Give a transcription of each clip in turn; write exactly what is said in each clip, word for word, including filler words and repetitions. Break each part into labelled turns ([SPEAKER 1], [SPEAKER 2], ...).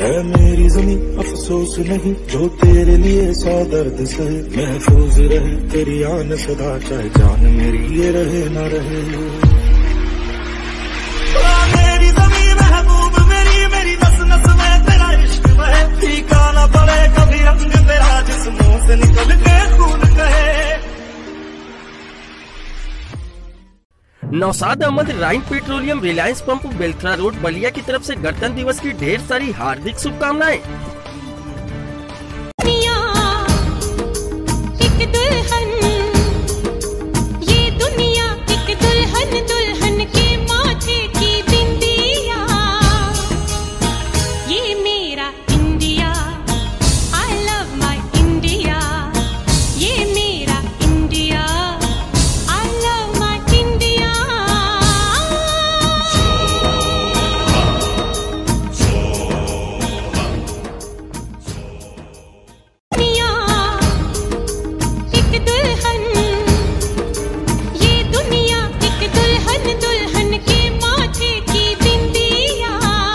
[SPEAKER 1] है मेरी ज़मीं अफसोस नहीं, जो तेरे लिए सौ दर्द सहे। महफूज रहे तेरी आन सदा, चाहे जान मेरी ये रहे ना रहे। मेरी ज़मीं महबूब मेरी, मेरी नस नस में तेरा इश्क बहे। फीका ना पड़े कभी रंग तेरा, जिस मुंह से निकल के खून कहे।
[SPEAKER 2] Naushad Ahmad Rain petroleum Reliance pump Belthara road Ballia की तरफ से गणतंत्र दिवस की ढेर सारी हार्दिक शुभकामनाएं।
[SPEAKER 3] एक दुल्हन, ये दुनिया एक दुल्हन, दुल्हन के माथे की बिंदिया। ये मेरा India, I love my India. ये मेरा India, I love my India. एक दुल्हन, ये दुनिया एक दुल्हन, दुल्हन के माथे की बिंदिया।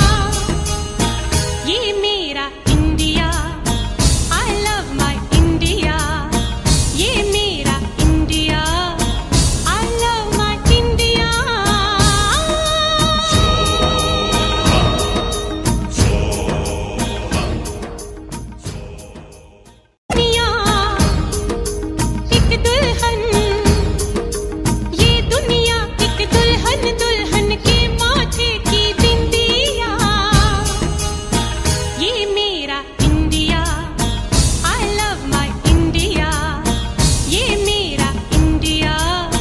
[SPEAKER 3] ये मेरा India, I love my India. ये मेरा India, I love my India. एक दुल्हन, ये दुनिया एक दुल्हन, दुल्हन के माथे की बिंदिया। ये मेरा India, I love my India. ये मेरा इंडिया।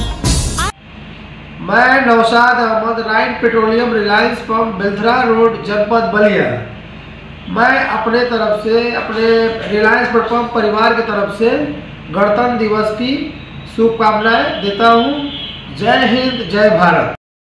[SPEAKER 4] मैं Naushad Ahmad Rain petroleum Reliance pump Belthara road जनपद बलिया, मैं अपने तरफ से, अपने रिलायंस पेट्रोल पंप परिवार की तरफ से गणतंत्र दिवस की शुभकामनाएं देता हूं। जय हिंद, जय भारत।